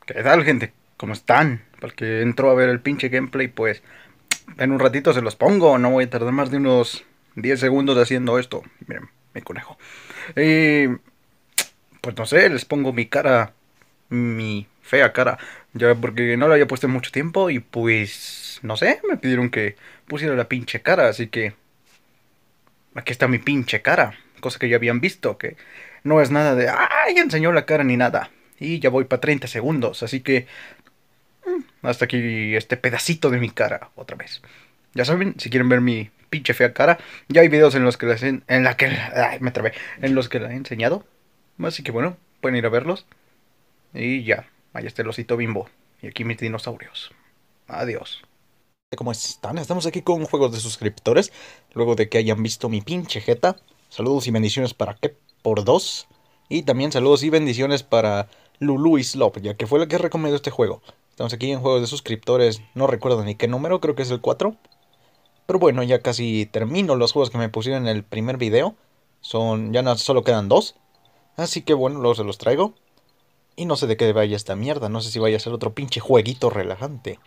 ¿Qué tal, gente? ¿Cómo están? Para el que entró a ver el pinche gameplay, pues en un ratito se los pongo. No voy a tardar más de unos 10 segundos haciendo esto. Miren, mi conejo. Y pues no sé, les pongo mi cara, mi fea cara. Ya porque no la había puesto en mucho tiempo y pues no sé, me pidieron que pusiera la pinche cara. Así que aquí está mi pinche cara. Cosa que ya habían visto, que no es nada de, ¡ay! Enseñó la cara ni nada. Y ya voy para 30 segundos, así que hasta aquí este pedacito de mi cara otra vez. Ya saben, si quieren ver mi pinche fea cara, ya hay videos en los que en la que ay, me trabé, en los que la he enseñado. Así que bueno, pueden ir a verlos y ya, ahí está el osito Bimbo y aquí mis dinosaurios. Adiós. ¿Cómo están? Estamos aquí con juegos de suscriptores. Luego de que hayan visto mi pinche jeta. Saludos y bendiciones para que por dos. Y también saludos y bendiciones para Lulu y Slop, ya que fue la que recomendó este juego. Estamos aquí en juegos de suscriptores. No recuerdo ni qué número, creo que es el 4. Pero bueno, ya casi termino los juegos que me pusieron en el primer video. Ya no, solo quedan dos. Así que bueno, luego se los traigo. Y no sé de qué vaya esta mierda. No sé si vaya a ser otro pinche jueguito relajante.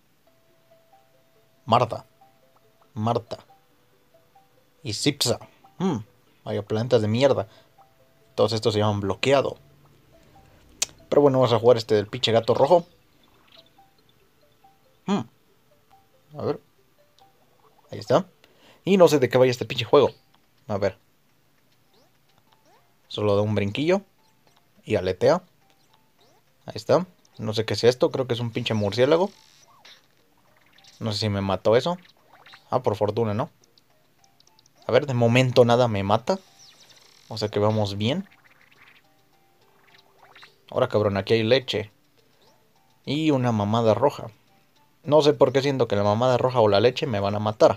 Marta. Marta. Y Zipsa. Vaya plantas de mierda. Todos estos se llaman bloqueado. Pero bueno, vamos a jugar este del pinche gato rojo. A ver. Ahí está. Y no sé de qué vaya este pinche juego. A ver. Solo da un brinquillo. Y aletea. Ahí está. No sé qué es esto. Creo que es un pinche murciélago. No sé si me mató eso. Ah, por fortuna, ¿no? A ver, de momento nada me mata. O sea que vamos bien. Ahora, cabrón, aquí hay leche. Y una mamada roja. No sé por qué siento que la mamada roja o la leche me van a matar.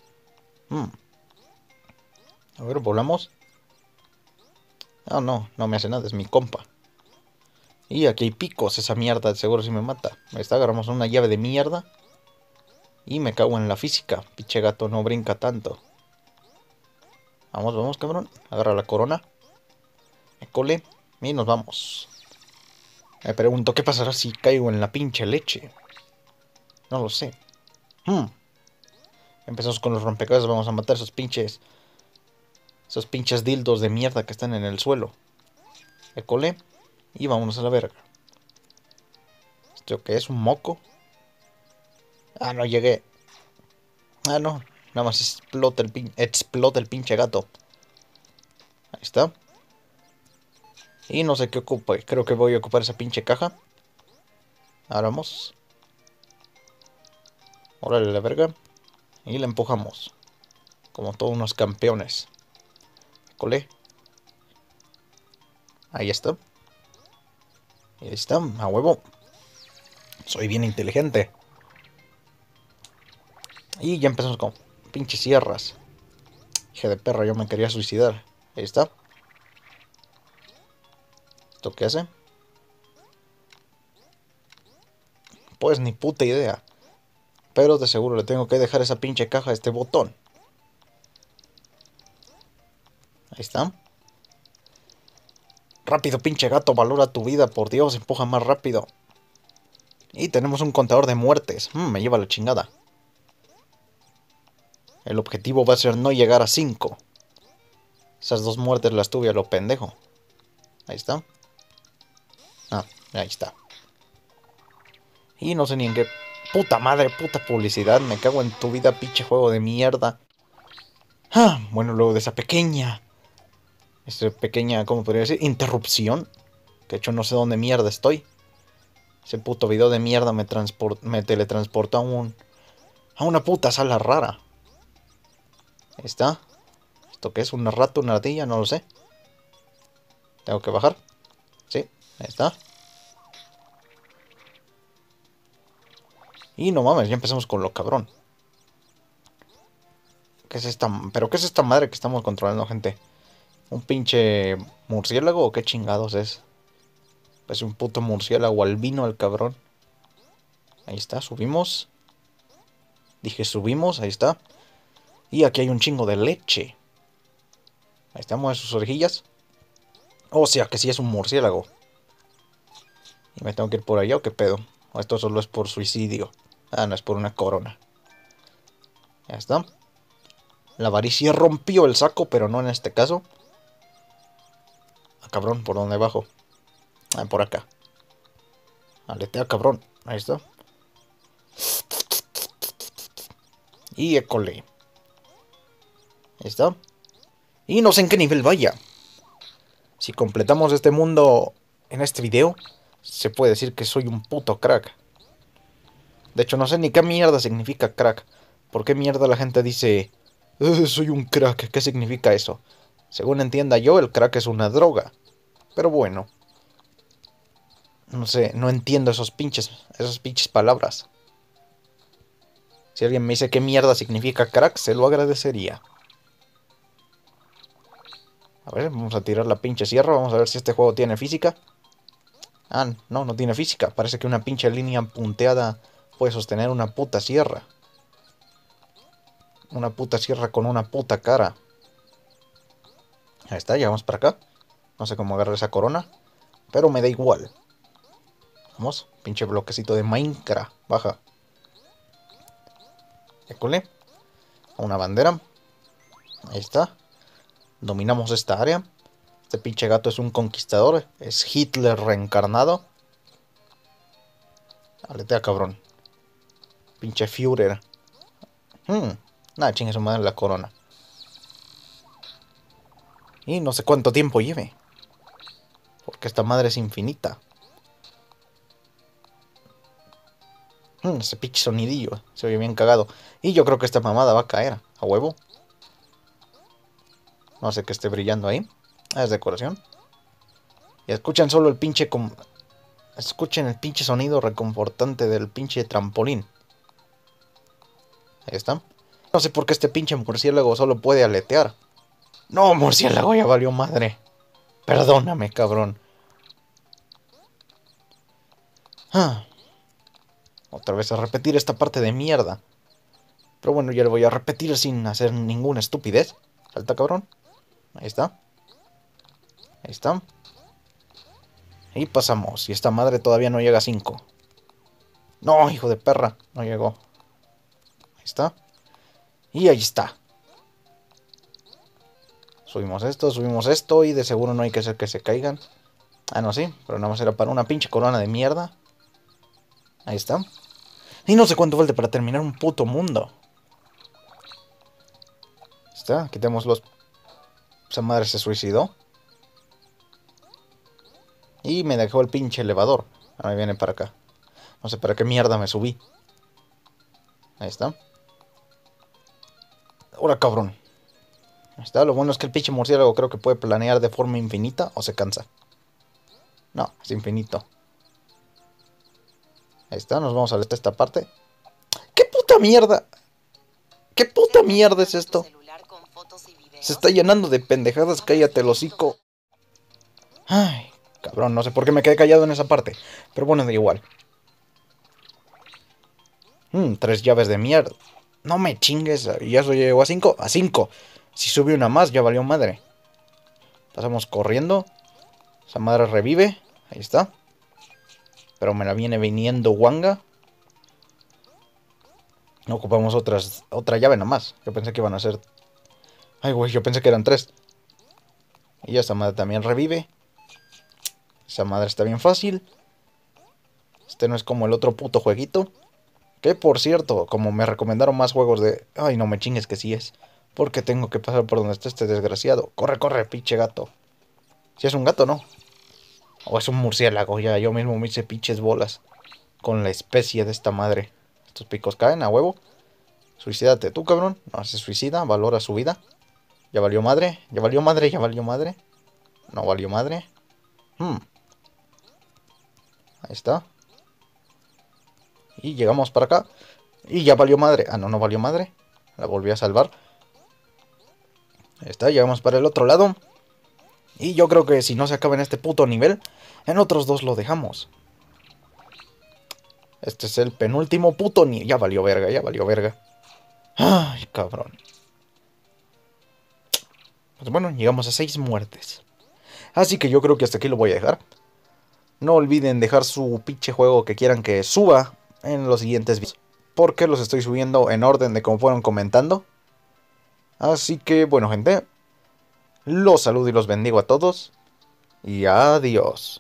A ver, volamos. Ah, no, no me hace nada, es mi compa. Y aquí hay picos, esa mierda seguro si me mata. Ahí está, agarramos una llave de mierda. Y me cago en la física. Pinche gato no brinca tanto. Vamos, vamos, cabrón. Agarra la corona. École. Y nos vamos. Me pregunto, ¿qué pasará si caigo en la pinche leche? No lo sé. Empezamos con los rompecabezas. Vamos a matar esos pinches. Esos pinches dildos de mierda que están en el suelo. École. Y vámonos a la verga. ¿Esto qué es? ¿Un moco? Ah, no llegué. Ah, no. Nada más explota el pinche gato. Ahí está. Y no sé qué ocupa. Creo que voy a ocupar esa pinche caja. Ahora vamos. Órale la verga. Y la empujamos. Como todos unos campeones. Colé. Ahí está. Ahí está. A huevo. Soy bien inteligente. Y ya empezamos con pinches sierras. Hija de perra, yo me quería suicidar. Ahí está. ¿Esto qué hace? Pues ni puta idea. Pero de seguro le tengo que dejar esa pinche caja a este botón. Ahí está. Rápido, pinche gato, valora tu vida, por Dios, empuja más rápido. Y tenemos un contador de muertes. Me lleva la chingada. El objetivo va a ser no llegar a 5. Esas dos muertes las tuve a lo pendejo. Ahí está. Ah, ahí está. Y no sé ni en qué... Puta madre, puta publicidad. Me cago en tu vida, pinche juego de mierda. Bueno, luego de esa pequeña... ¿cómo podría decir? Interrupción. Que de hecho no sé dónde mierda estoy. Ese puto video de mierda me teletransportó a una puta sala rara. Ahí está. ¿Esto qué es? ¿Una rata, una ardilla? No lo sé. ¿Tengo que bajar? Sí, ahí está. Y no mames, ya empezamos con lo cabrón. ¿Qué es esta? ¿Pero qué es esta madre que estamos controlando, gente? ¿Un pinche murciélago o qué chingados es? Es un puto murciélago albino el cabrón. Ahí está, subimos. Dije subimos, ahí está. Y aquí hay un chingo de leche. Ahí estamos, sus orejillas. O sea que sí es un murciélago. ¿Y me tengo que ir por allá o qué pedo? ¿O esto solo es por suicidio? Ah, no, es por una corona. Ya está. La avaricia rompió el saco, pero no en este caso. Ah, cabrón, ¿por dónde bajo? Ah, por acá. Aletea, cabrón. Ahí está. Y école. Ahí está. Y no sé en qué nivel vaya. Si completamos este mundo en este video, se puede decir que soy un puto crack. De hecho, no sé ni qué mierda significa crack. ¿Por qué mierda la gente dice, soy un crack"? ¿Qué significa eso? Según entienda yo, el crack es una droga. Pero bueno, no sé, no entiendo esas pinches palabras. Si alguien me dice qué mierda significa crack, se lo agradecería. A ver, vamos a tirar la pinche sierra, vamos a ver si este juego tiene física. Ah, no, no tiene física. Parece que una pinche línea punteada puede sostener una puta sierra. Una puta sierra con una puta cara. Ahí está, ya vamos para acá. No sé cómo agarrar esa corona, pero me da igual. Vamos, pinche bloquecito de Minecraft. Baja. École. Una bandera. Ahí está. Dominamos esta área. Este pinche gato es un conquistador. Es Hitler reencarnado. Aletea, cabrón. Pinche Führer. Nada, chingue su madre la corona. Y no sé cuánto tiempo lleve. Porque esta madre es infinita. Ese pinche sonidillo. Se oye bien cagado. Y yo creo que esta mamada va a caer. A huevo. No sé qué esté brillando ahí. Es decoración. Y escuchen solo el pinche... Escuchen el pinche sonido reconfortante del pinche trampolín. Ahí está. No sé por qué este pinche murciélago solo puede aletear. No, murciélago, ya valió madre. Perdóname, cabrón. Otra vez a repetir esta parte de mierda. Pero bueno, ya lo voy a repetir sin hacer ninguna estupidez. Salta, cabrón. Ahí está. Ahí está. Y pasamos. Y esta madre todavía no llega a 5. No, hijo de perra. No llegó. Ahí está. Y ahí está. Subimos esto y de seguro no hay que hacer que se caigan. Ah, no, sí. Pero nada más era para una pinche corona de mierda. Ahí está. Y no sé cuánto falta para terminar un puto mundo. Ahí está. Quitemos los... Esa madre se suicidó. Y me dejó el pinche elevador. Ahora me viene para acá. No sé para qué mierda me subí. Ahí está. Ahora, cabrón. Ahí está. Lo bueno es que el pinche murciélago creo que puede planear de forma infinita o se cansa. No, es infinito. Ahí está. Nos vamos a esta parte. ¿Qué puta mierda? ¿Qué puta mierda es esto? Se está llenando de pendejadas. Cállate el hocico. Ay, cabrón. No sé por qué me quedé callado en esa parte. Pero bueno, da igual. 3 llaves de mierda. No me chingues. ¿Y eso llegó a 5? A 5. Si sube una más, ya valió madre. Pasamos corriendo. Esa madre revive. Ahí está. Pero me la viene viniendo Wanga. No ocupamos otra llave nomás. Yo pensé que iban a ser... Ay, güey, yo pensé que eran 3. Y esta madre también revive. Esa madre está bien fácil. Este no es como el otro puto jueguito. Que por cierto, como me recomendaron más juegos de... Ay, no me chingues que sí es. Porque tengo que pasar por donde está este desgraciado. Corre, corre, pinche gato. Si es un gato, ¿no? O es un murciélago, ya. Yo mismo me hice pinches bolas. Con la especie de esta madre. Estos picos caen a huevo. Suicídate tú, cabrón. No, se suicida, valora su vida. Ya valió madre, ya valió madre, ya valió madre. No valió madre. Ahí está. Y llegamos para acá. Y ya valió madre. Ah, no, no valió madre. La volví a salvar. Ahí está, llegamos para el otro lado. Y yo creo que si no se acaba en este puto nivel, en otros 2 lo dejamos. Este es el penúltimo puto nivel. Ya valió verga, ya valió verga. Ay, cabrón. Pues bueno, llegamos a 6 muertes. Así que yo creo que hasta aquí lo voy a dejar. no olviden dejar su pinche juego que quieran que suba en los siguientes videos, porque los estoy subiendo en orden de como fueron comentando. Así que bueno, gente, los saludo y los bendigo a todos y adiós.